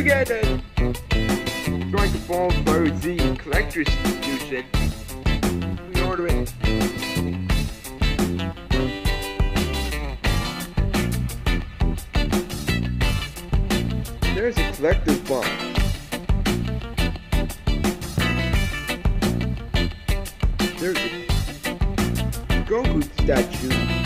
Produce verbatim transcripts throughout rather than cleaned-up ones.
together! Strike a ball for the collector's edition. Pre-order it. There's a collector's box. There's a Goku statue.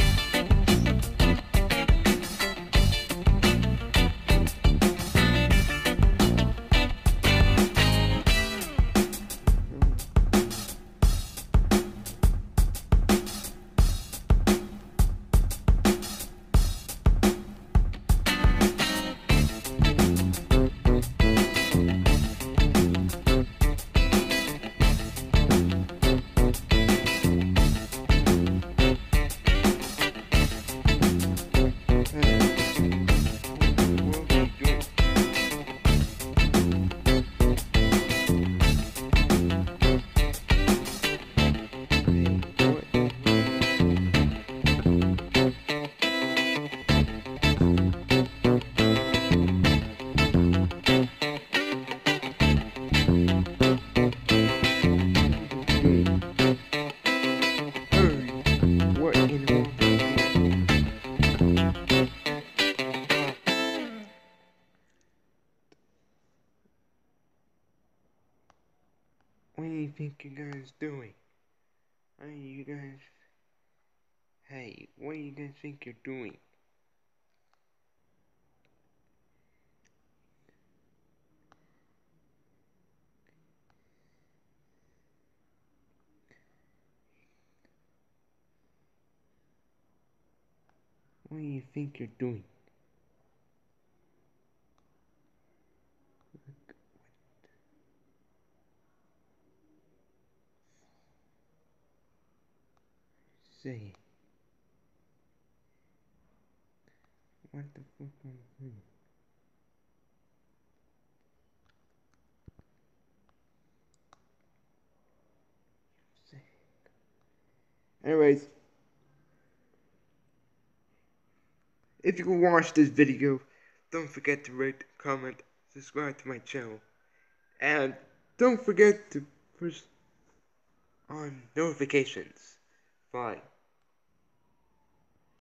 What do you think you guys doing? Hey, you guys. Hey, what do you guys think you're doing? What do you think you're doing? Say, what the fuck am I doing? Say. Anyways, if you can watch this video, don't forget to rate, comment, subscribe to my channel, and don't forget to push on notifications. Bye.